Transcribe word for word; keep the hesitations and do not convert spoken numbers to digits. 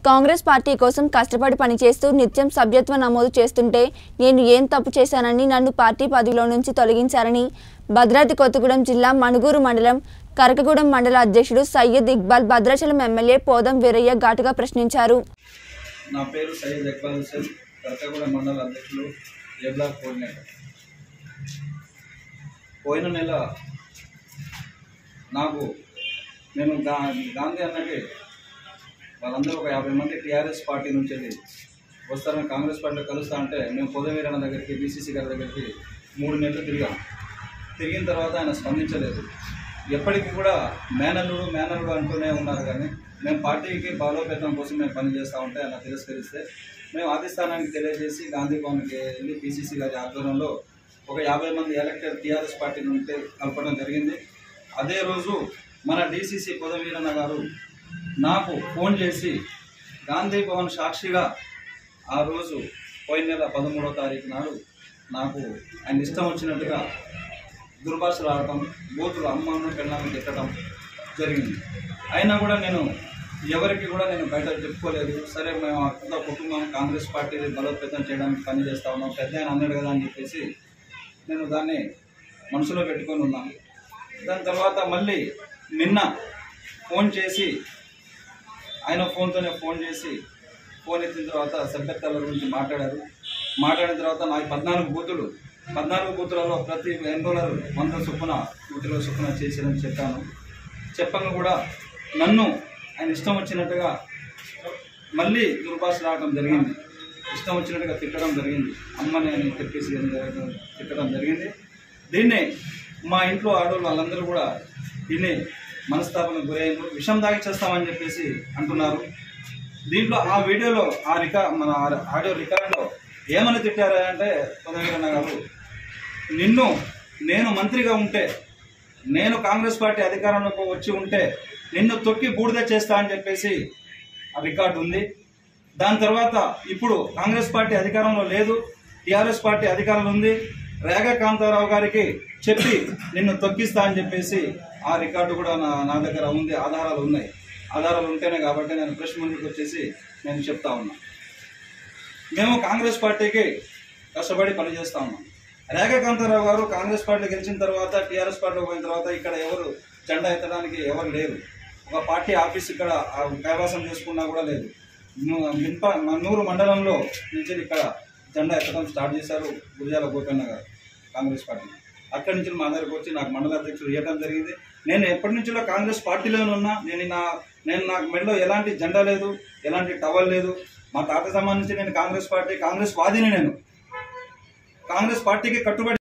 Congress party కోసం కష్టపడి పనిచేస్తూ నిత్యం సభ్యత్వ నమోదు చేస్తుంటే నేను ఏం తప్పు చేశానని నన్ను పార్టీ పదవిలో నుంచి తొలగించారని భద్రాద్రి కొత్తగూడెం జిల్లా మణుగూరు మండలం కరకగూడెం మండల అధ్యక్షుడు సయ్యద్ ఇక్బాల్ భద్రాచలం ఎమ్మెల్యే పోదం వీరయ్య ఘాటుగా ప్రశ్నించారు. నా పేరు సయ్యద్ ఇక్బాల్ హుస్సేన్, కరకగూడెం మండల అధ్యక్షుడు, ఏ బ్లాక్ కోఆర్డినేటర్. పోయిన నెల నాకు నేను గా గాంధీ అన్నకి వాళ్ళందరూ ఒక యాభై మంది టీఆర్ఎస్ పార్టీ నుంచి వస్తారని కాంగ్రెస్ పార్టీలో కలుస్తా అంటే మేము పొదవీరన్న దగ్గరికి బీసీసీ గారి దగ్గరికి మూడు నెలలు తిరిగాం. తిరిగిన తర్వాత ఆయన స్పందించలేదు. ఎప్పటికీ కూడా మేనల్లుడు మేనల్లుడు అంటూనే ఉన్నారు. కానీ మేము పార్టీకి బలోపేతం కోసం మేము పనిచేస్తూ ఉంటే ఆయన తిరస్కరిస్తే మేము అధిష్టానానికి తెలియజేసి గాంధీ భవన్కి వెళ్ళి బీసీసీ గారి ఆధ్వర్యంలో ఒక యాభై మంది ఎలక్టెడ్ టీఆర్ఎస్ పార్టీ నుండి కలపడం జరిగింది. అదే రోజు మన డీసీసీ పొదవీరన్న గారు నాకు ఫోన్ చేసి గాంధీ భవన్ సాక్షిగా ఆ రోజు పోయిన నెల పదమూడవ తారీఖు నాడు నాకు ఆయన ఇష్టం వచ్చినట్టుగా దుర్భాషలు ఆడటం, బూతులు అమ్మను పెళ్ళాన్ని తిట్టడం జరిగింది. అయినా కూడా నేను ఎవరికి కూడా నేను బయట చెప్పుకోలేదు. సరే మేము అంత కుటుంబం కాంగ్రెస్ పార్టీ బలోపేతం చేయడానికి పని చేస్తా ఉన్నాం, పెద్ద ఆయన అన్నాడు కదా అని చెప్పేసి నేను దాన్ని మనసులో పెట్టుకొని ఉన్నాను. దాని తర్వాత మళ్ళీ నిన్న ఫోన్ చేసి ఆయన ఫోన్తోనే ఫోన్ చేసి ఫోన్ ఎత్తిన తర్వాత సభ్యత్వాల గురించి మాట్లాడారు. మాట్లాడిన తర్వాత నాకు పద్నాలుగు బూతులు పద్నాలుగు బూతులలో ప్రతి ఎన్రోలర్ వంద చొప్పున బూతుల చొప్పున చేసేదని చెప్పాను. చెప్పంగా కూడా నన్ను ఆయన ఇష్టం వచ్చినట్టుగా మళ్ళీ దుర్భాష రావడం జరిగింది. ఇష్టం వచ్చినట్టుగా తిట్టడం జరిగింది. అమ్మని అని చెప్పేసి తిట్టడం జరిగింది. దీన్నే మా ఇంట్లో ఆడవాళ్ళు వాళ్ళందరూ కూడా దీన్ని మనస్తాపనకు గురయ్యారు. విషం దాగి చేస్తామని చెప్పేసి అంటున్నారు. దీంట్లో ఆ వీడియోలో ఆ రికా మన ఆడియో రికార్డులో ఏమని తిట్టారు అంటే, పొదవీరన్న గారు నిన్ను నేను మంత్రిగా ఉంటే, నేను కాంగ్రెస్ పార్టీ అధికారంలోకి వచ్చి ఉంటే నిన్ను తొక్కి బూడిద చేస్తా అని చెప్పేసి ఆ రికార్డు ఉంది. దాని తర్వాత ఇప్పుడు కాంగ్రెస్ పార్టీ అధికారంలో లేదు, టీఆర్ఎస్ పార్టీ అధికారంలో ఉంది, రేగా కాంతారావు గారికి చెప్పి నిన్ను తొక్కిస్తా అని చెప్పేసి ఆ రికార్డు కూడా నా నా దగ్గర ఉంది. ఆధారాలు ఉన్నాయి. ఆధారాలు ఉంటేనే కాబట్టి నేను ప్రెస్ ముందుకు వచ్చేసి నేను చెప్తా ఉన్నా. మేము కాంగ్రెస్ పార్టీకి కష్టపడి పనిచేస్తా ఉన్నాం. రేగా కాంతారావు గారు కాంగ్రెస్ పార్టీ గెలిచిన తర్వాత టీఆర్ఎస్ పార్టీలో పోయిన తర్వాత ఇక్కడ ఎవరు జెండా ఎత్తడానికి ఎవరు లేరు. ఒక పార్టీ ఆఫీస్ ఇక్కడ కైవాసం చేసుకున్నా కూడా లేదు. మిన్ప మన్నూరు మండలంలో నుంచి ఇక్కడ జెండా ఎత్తడం స్టార్ట్ చేశారు గురిజాల గోపన్న గారు కాంగ్రెస్ పార్టీ. అక్కడి నుంచి మా దగ్గరకు వచ్చి నాకు మండల అధ్యక్షుడు ఇవ్వడం జరిగింది. నేను ఎప్పటి నుంచో కాంగ్రెస్ పార్టీలోనే ఉన్నా. నేను నా నేను నాకు మెడలో ఎలాంటి జెండా లేదు, ఎలాంటి టవల్ లేదు. మా తాత సంబంధించి నేను కాంగ్రెస్ పార్టీ కాంగ్రెస్ వాదిని. నేను కాంగ్రెస్ పార్టీకి కట్టుబడి